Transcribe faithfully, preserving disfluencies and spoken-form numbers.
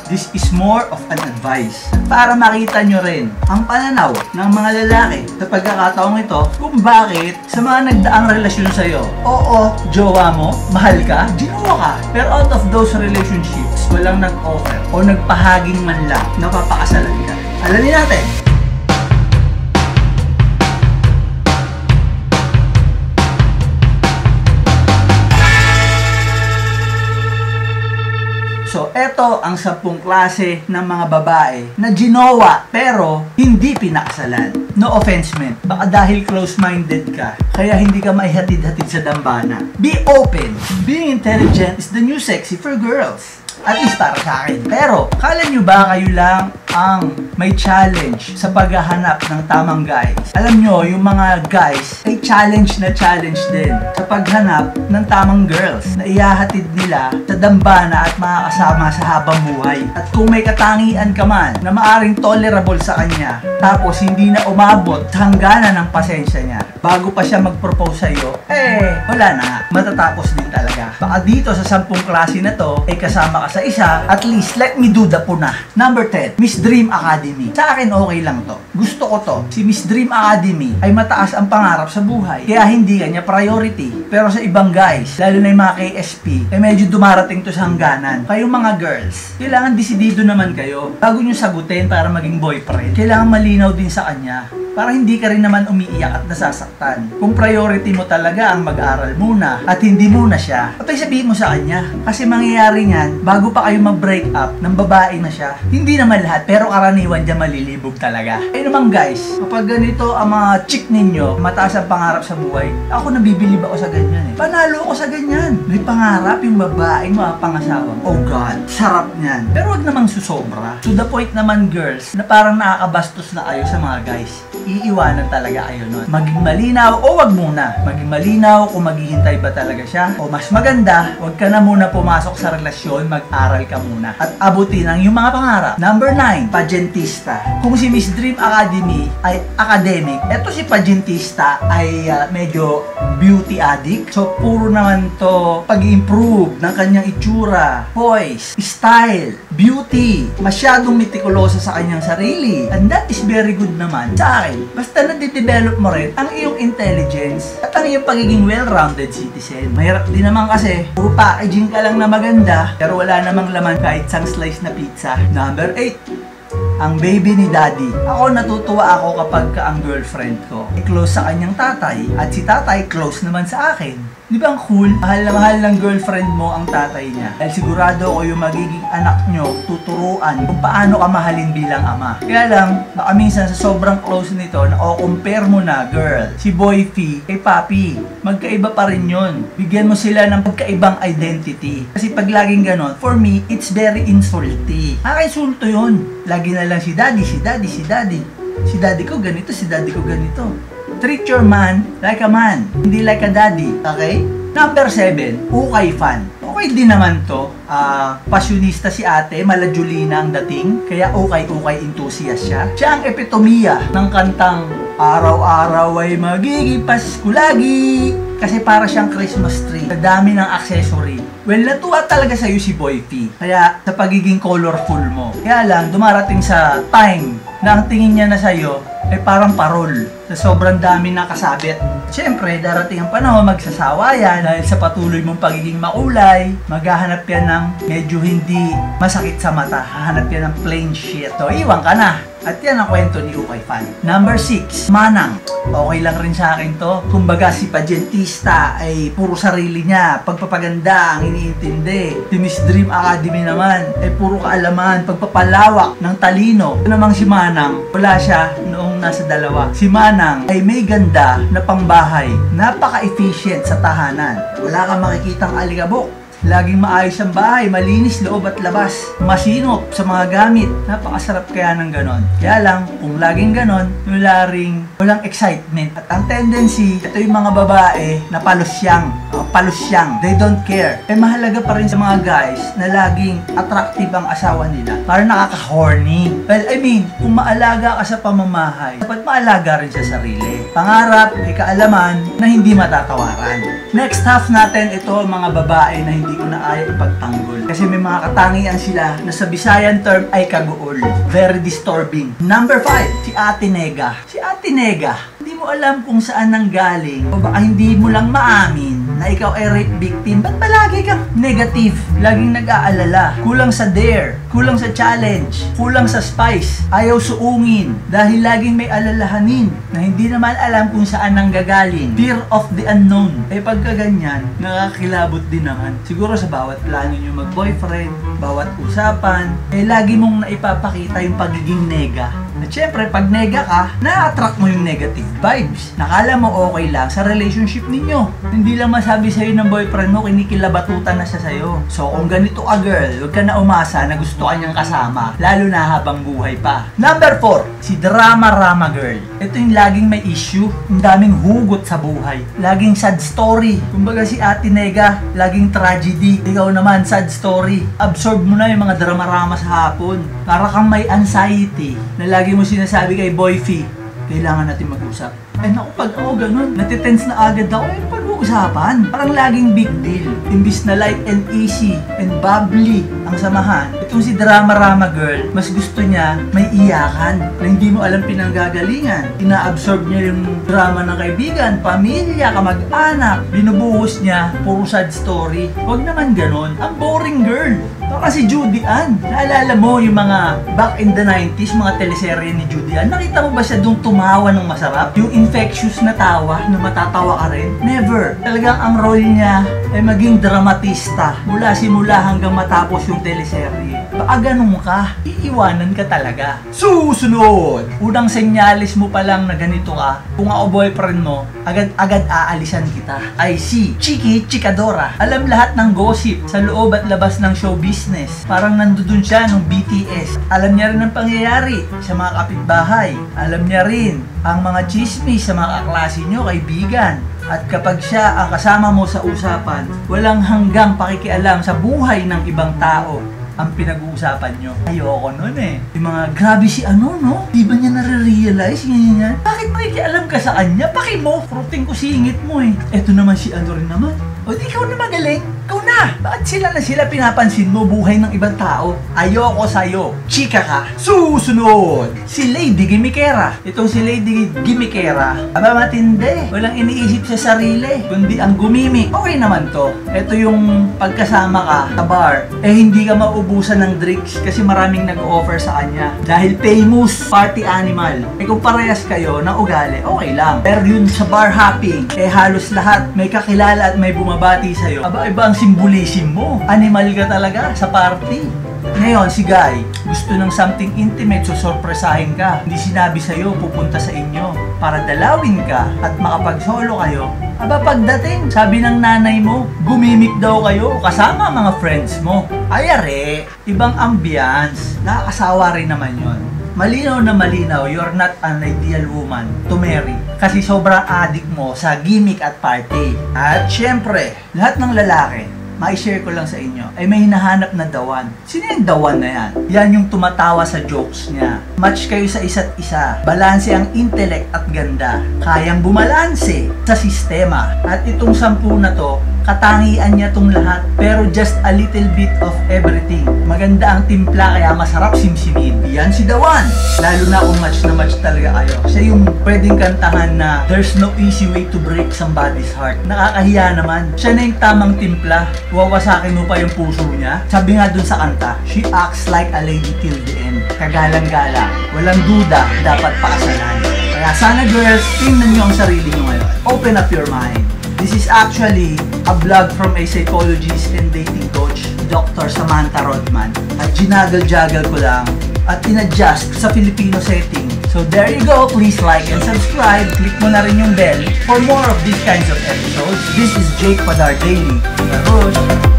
this is more of an advice para makita nyo rin ang pananaw ng mga lalaki sa pagkakataong ito kung bakit sa mga nagdaang relasyon sa'yo. Oo, jowa mo, mahal ka, jinowa ka. Pero out of those relationships, walang nag-offer o nagpahaging man lang na papakasalan ka. Alamin natin. So, eto ang sampung klase ng mga babae na jinowa pero hindi pinakasalan. No offense, man. Baka dahil close-minded ka, kaya hindi ka maihatid-hatid sa dambana. Be open. Being intelligent is the new sexy for girls. At least para sa akin. Pero, kala nyo ba kayo lang ang may challenge sa paghahanap ng tamang guys? Alam nyo, yung mga guys ay challenge na challenge din sa paghanap ng tamang girls na ihahatid nila sa dambana at makakasama sa habang buhay. At kung may katangian ka man na maaring tolerable sa kanya, tapos hindi na umabot sa hangganan ng pasensya niya, bago pa siya mag-propose sa'yo, eh, wala na. Matatapos din talaga. Baka dito sa sampung klase na to, ay kasama ka sa isa, at least let me do the puna. Number ten, Miss Dream Academy. Sa akin okay lang to. Gusto ko to. Si Miss Dream Academy ay mataas ang pangarap sa buhay, kaya hindi kanya priority. Pero sa ibang guys, lalo na yung mga K S P, ay medyo dumarating to sa hangganan. Kayong mga girls, kailangan desidido naman kayo. Bago nyo sagutin para maging boyfriend, kailangan malinaw din sa kanya para hindi ka rin naman umiiyak at nasasaktan. Kung priority mo talaga ang mag-aral muna at hindi muna siya, kapag sabihin mo sa kanya. Kasi mangyayari niyan, bago pa kayo mag-break up, ng babae na siya. Hindi naman lahat, pero karaniwan dyan malilibog talaga. Eh naman guys, kapag ganito ang mga chick ninyo, mataas ang pangarap sa buhay, ako nabibilib ako sa ganyan eh. Panalo ako sa ganyan. May pangarap yung babae mo ang pangasawa. Oh God, sarap niyan. Pero wag namang susobra. To the point naman girls, na parang nakakabastos na kayo sa mga guys. Iiwanan talaga kayo nun. Maging malinaw o wag muna. Maging malinaw kung maghihintay ba talaga siya. O mas maganda, wag ka na muna pumasok sa relasyon, mag-aral ka muna. At abutin ang yung mga pangarap. Number nine, pageantista. Kung si Miss Dream Academy ay academic, eto si pageantista ay uh, medyo beauty addict. So puro naman to pag-improve ng kanyang itsura, poise, style, beauty. Masyadong meticulosa sa kanyang sarili. And that is very good naman sa akin. Basta na-develop mo rin ang iyong intelligence at ang iyong pagiging well-rounded citizen. Mahirap din naman kasi, puro packaging ka lang na maganda, pero wala namang laman kahit isang slice na pizza. Number eight, ang baby ni daddy. Ako natutuwa ako kapag ka ang girlfriend ko ay close sa kanyang tatay at si tatay close naman sa akin. Di ba ang cool? Mahal na mahal ng girlfriend mo ang tatay niya. Dahil sigurado ko yung magiging anak nyo tuturuan kung paano ka mahalin bilang ama. Kaya lang, baka minsan sa sobrang close nito, na o compare mo na, girl, si boyfie kay papi. Magkaiba pa rin yun. Bigyan mo sila ng pagkaibang identity. Kasi pag laging ganon, for me, it's very insulting. Nakainsulto yun. Lagi na lang si daddy, si daddy, si daddy. Si daddy ko ganito, si daddy ko ganito. Treat your man like a man, hindi like a daddy, okay? Number seven, ukay fan. Okay din naman to. Uh, pasyonista si ate, malajulina ang dating, kaya ukay-ukay enthusiast siya. Siya ang epitomiya ng kantang Araw-araw ay magiging Pasko lagi. Kasi para siyang Christmas tree. Sa dami ng accessory. Well, natuwa talaga sa'yo si boyfie. Kaya sa pagiging colorful mo. Kaya lang, dumarating sa time na ang tingin niya na sa'yo ay parang parol. Sa sobrang dami na kasabit. Siyempre, darating ang panahon, magsasawa yan dahil sa patuloy mong pagiging makulay. Maghahanap yan ng medyo hindi masakit sa mata. Hahanap yan ng plain shit. So, iwan ka na. At yan ang kwento ni Ukay Fan. Number six, Manang. Okay lang rin sa akin to. Kumbaga si pageantista ay puro sarili niya. Pagpapaganda ang iniintindi. Si Miss Dream Academy naman ay puro kaalaman, pagpapalawak ng talino. Ito namang si Manang, wala siya noong nasa dalawa. Si Manang ay may ganda na pangbahay. Napaka-efficient sa tahanan. Wala kang makikitang alikabok. Laging maayos ang bahay, malinis loob at labas. Masinop sa mga gamit. Napakasarap kaya ng ganon. Kaya lang, kung laging ganon, wala ring walang excitement. At ang tendency, ito yung mga babae na palosyang. palusyang. They don't care. Eh mahalaga pa rin sa mga guys na laging attractive ang asawa nila. Para nakaka-horny. Well, I mean, kung maalaga ka sa pamamahay, dapat maalaga rin sa sarili. Pangarap, may kaalaman na hindi matatawaran. Next half natin, ito mga babae na hindi ko na ayaw ipagtanggol. Kasi may mga katangian sila na sa Visayan term ay kaguol. Very disturbing. Number five, si Ate Nega. Si Ate Nega, hindi mo alam kung saan nanggaling o baka hindi mo lang maamin na ikaw ay rape victim. Ba't palagi kang negative? Laging nag-aalala. Kulang sa dare, kulang sa challenge, kulang sa spice, ayaw suungin dahil laging may alalahanin na hindi naman alam kung saan nanggagaling. Fear of the unknown. Eh pagka ganyan, nakakilabot din naman. Siguro sa bawat plano nyo mag-boyfriend, bawat usapan, eh lagi mong naipapakita yung pagiging nega. At syempre, pag nega ka, na-attract mo yung negative vibes. Nakala mo okay lang sa relationship ninyo. Hindi lang masabi sa'yo ng boyfriend mo, kinikilabatutan na siya sa'yo. So, kung ganito ka girl, huwag ka na umasa na gusto ka niyang kasama, lalo na habang buhay pa. Number four, si Drama Rama Girl. Ito yung laging may issue, yung daming hugot sa buhay. Laging sad story. Kumbaga si Ate Nega, laging tragedy. Ikaw naman, sad story. Absorb mo na yung mga drama-rama sa hapon. Para kang may anxiety na lagi mo sinasabi kay Boyfie, kailangan natin mag-usap. Ay naku, pag ako ganun, natitense na agad ako, ay pag-uusapan. Parang laging big deal. Imbis na light and easy and bubbly ang samahan, itong si Drama Rama Girl, mas gusto niya may iyakan na hindi mo alam pinanggagalingan. Ina-absorb niya yung drama ng kaibigan, pamilya, kamag-anak. Binubuhos niya, puro sad story. Huwag naman ganun. Ang boring girl. Baka si Judy Ann. Naalala mo yung mga back in the nineties, mga teleserye ni Judy Ann? Nakita mo ba siya doon tumawa ng masarap? Yung infectious na tawa na matatawa ka rin? Never. Talagang ang role niya ay maging dramatista mula simula hanggang matapos yung teleserye. Baka ganun ka, iiwanan ka talaga. Susunod! Unang senyalis mo pa lang na ganito ka, kung ako boyfriend mo, agad-agad aalisan kita. I see. Chiki, chikadora. Alam lahat ng gossip sa loob at labas ng show business. Parang nandun siya nung B T S. Alam niya rin ang pangyayari sa mga kapitbahay. Alam niya rin ang mga chismis sa mga kaklase nyo, kaibigan. At kapag siya ang kasama mo sa usapan, walang hanggang pakikialam sa buhay ng ibang tao ang pinag-uusapan nyo. Ayoko nun eh. Yung mga, grabe si ano, no? Di ba niya nare-realize? Ganyan yan. Bakit makikialam ka sa kanya? Paki mo. Fruting ko singit mo eh. Eto naman si ano rin naman. O di ikaw na magaling. Ikaw na. Bakit sila na sila pinapansin mo buhay ng ibang tao? Ayoko sa'yo. Chika ka. Susunod. Si Lady Gimikera. Itong si Lady Gimikera, aba matindi. Walang iniisip sa sarili, kundi ang gumimik. Okay naman to. Ito yung pagkasama ka sa bar, eh hindi ka maubusan ng drinks kasi maraming nag-offer sa kanya. Dahil famous party animal. Eh kung parehas kayo na ugali, okay lang. Pero yun sa bar hopping, eh halos lahat may kakilala at may bumabati sa'yo. Aba, iba ang simbolism mo. Animal ka talaga sa party. Ngayon, si Guy, gusto ng something intimate, so sorpresahin ka. Hindi sinabi sa'yo, pupunta sa inyo para dalawin ka at makapag-solo kayo. Aba, pagdating, sabi ng nanay mo, gumimik daw kayo kasama mga friends mo. Ay, are, ibang ambience. Nakakasawa rin naman yon. Malinaw na malinaw, you're not an ideal woman to marry. Kasi sobrang addict mo sa gimmick at party. At syempre, lahat ng lalaki, mai-share ko lang sa inyo, ay may hinahanap na dawan. Sino yung dawan na yan? Yan yung tumatawa sa jokes niya. Match kayo sa isa't isa. Balanse ang intellect at ganda. Kayang bumalanse sa sistema. At itong sampu na to, katangian niya tong lahat. Pero just a little bit of everything. Maganda ang timpla kaya masarap simsimin. Yan si dawan. Lalo na kung match na match talaga kayo. Siya yung pwedeng kantahan na there's no easy way to break somebody's heart. Nakakahiya naman. Siya na yung tamang timpla. Wawasakin mo pa yung puso niya. Sabi nga dun sa kanta, she acts like a lady till the end. Kagalang-gala. Walang duda, dapat pakasalan. Kaya sana girls, tingnan nyo ang sarili nyo ngayon. Open up your mind. This is actually a vlog from a psychologist and dating coach, Doctor Samantha Rodman. At ginagal-jagal ko lang at in-adjust sa Filipino setting. So there you go, please like and subscribe. Click mo na rin yung bell for more of these kinds of episodes. This is Jake Padar Daily. Baruch!